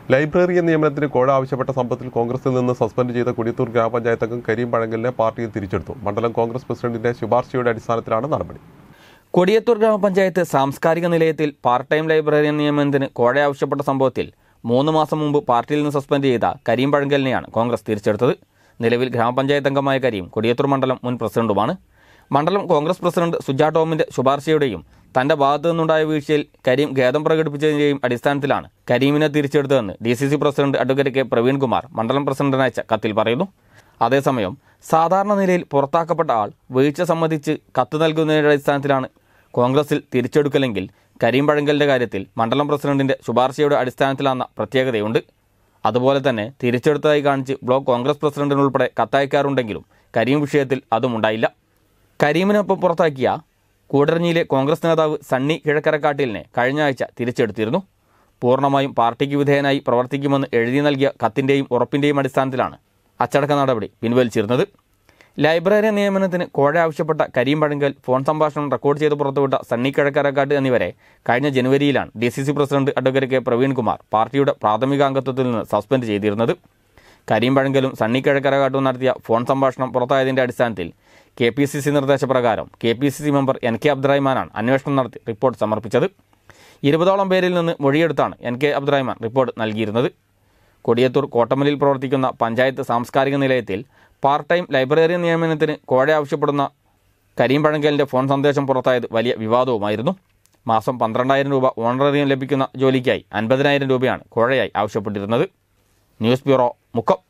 Library നിയമനത്തിന് കോഴ ആവശ്യപ്പെട്ട സംഭവത്തിൽ കോൺഗ്രസിൽ നിന്ന് സസ്പെൻഡ് ചെയ്ത കൊടിയത്തൂർ ഗ്രാമപഞ്ചായത്ത് അംഗം കരീം പഴങ്കലിനെ പാർട്ടിയിൽ തിരിച്ചെടുത്തു. മണ്ഡലം കോൺഗ്രസ് പ്രസിഡന്റിന്റെ ശുപാർശയുടെ അടിസ്ഥാനത്തിലാണ് നടപടി. കൊടിയത്തൂർ ഗ്രാമപഞ്ചായത്ത് സാംസ്കാരിക നിലയത്തിൽ പാർട്ട് ടൈം ലൈബ്രറിയൻ നിയമനത്തിന് കോഴ ആവശ്യപ്പെട്ട സംഭവത്തിൽ 3 മാസം മുമ്പ് പാർട്ടിയിൽ നിന്ന് സസ്പെൻഡ് ചെയ്ത കരീം പഴങ്കലിനെയാണ് കോൺഗ്രസ് തിരിച്ചെടുത്തത്. നിലവിൽ ഗ്രാമപഞ്ചായത്ത് അംഗമായ കരീം കൊടിയത്തൂർ മണ്ഡലം മുൻ പ്രസിഡന്റുമാണ്. മണ്ഡലം കോൺഗ്രസ് പ്രസിഡന്റ് സുജാ ടോമിന്റെ ശുപാർശയുടെയും തന്റെ ഭാഗത്തു നിന്നുണ്ടായ വീഴ്ചയിൽ കരീം ഖേദം പ്രകടിപ്പിച്ചതിന്റെയും അടിസ്ഥാനത്തിലാണ് കരീമിനെ തിരിച്ചെടുത്തതെന്ന് DCC president advocate K Praveenkumar മണ്ഡലം പ്രസിഡന്റിന് അയച്ച കത്തിൽ പറയുന്നു. അതേസമയം സാധാരണ നിലയിൽ പുറത്താക്കപ്പെട്ട ആൾ വീഴ്ച സംബന്ധിച്ച് കത്ത് നൽകുന്നതിന്റെ അടിസ്ഥാനത്തിലാണ് കോൺഗ്രസിൽ തിരിച്ചെടുക്കലെങ്കിൽ കരീം പഴങ്കലിന്റെ കാര്യത്തിൽ മണ്ഡലം പ്രസിഡന്റിന്റെ ശുപാർശയുടെ അടിസ്ഥാനത്തിലാണെന്ന പ്രത്യേകതയുണ്ട്. അതുപോലെ തന്നെ തിരിച്ചെടുത്തതായി കാണിച്ച് ബ്ലോക്ക് കോൺഗ്രസ് പ്രസിഡന്റിനുൾപ്പെടെ കത്തയക്കാറുണ്ടെങ്കിലും കരീം വിഷയത്തിൽ അതും ഉണ്ടായില്ല. കരീമിനൊപ്പം പുറത്താക്കിയ കൂടരഞ്ഞിയിലെ കോൺഗ്രസ് നേതാവ് സണ്ണി കിഴക്കരക്കാട്ടിലിനെ കഴിഞ്ഞ ആഴ്ച തിരിച്ചെടുത്തിരുന്നു. പൂർണ്ണമായും പാർട്ടിക്ക് വിധേയനായി പ്രവർത്തിക്കുമെന്ന് എഴുതി നൽകിയ കത്തിന്റെയും ഉറപ്പിന്റെയും അടിസ്ഥാനത്തിലാണ് അച്ചടക്ക നടപടി പിൻവലിച്ചിരുന്നത്. ലൈബ്രറി നിയമനത്തിന് കോഴ ആവശ്യപ്പെട്ട കരീം പഴങ്കൽ ഫോൺ സംഭാഷണം റെക്കോർഡ് ചെയ്ത് പുറത്തുവിട്ട സണ്ണി കിഴക്കരക്കാട്ട് എന്നിവരെ കഴിഞ്ഞ ജനുവരിയിലാണ് DCC president advocate K Praveenkumar പാർട്ടിയുടെ പ്രാഥമിക അംഗത്വത്തിൽ നിന്ന് സസ്പെൻഡ് ചെയ്തിരുന്നത്. കരീം പഴങ്കലും സണ്ണി കിഴക്കരക്കാട്ടും നടത്തിയ ഫോൺ സംഭാഷണം പുറത്തായതിന്റെ അടിസ്ഥാനത്തിൽ KPCC നിർദ്ദേശപ്രകാരം KPCC മെമ്പർ NK അബ്ദുറഹ്മാനാണ് അന്വേഷണം നടത്തി റിപ്പോർട്ട് സമർപ്പിച്ചത്. 20ഓളം പേരിൽ നിന്ന് മൊഴിയെടുത്താണ് NK അബ്ദുറഹ്മാൻ റിപ്പോർട്ട് നൽകിയിരുന്നത്. കൊടിയത്തൂർ കോട്ടമലിൽ പ്രവർത്തിക്കുന്ന പഞ്ചായത്ത് സാംസ്കാരിക നിലയത്തിൽ പാർട്ട് ടൈം ലൈബ്രറി നിയമനത്തിന് കോഴ ആവശ്യപ്പെടുന്ന കരീം പഴങ്കലിന്റെ ഫോൺ സന്ദേശം പുറത്തായത് വലിയ വിവാദവുമായിരുന്നു. മാസം 12,000 രൂപ ഓണറേറിയം ലഭിക്കുന്ന ജോലിക്കായി 50,000 രൂപയാണ് കോഴയായി ആവശ്യപ്പെട്ടിരുന്നത്. News bureau, Mukkam.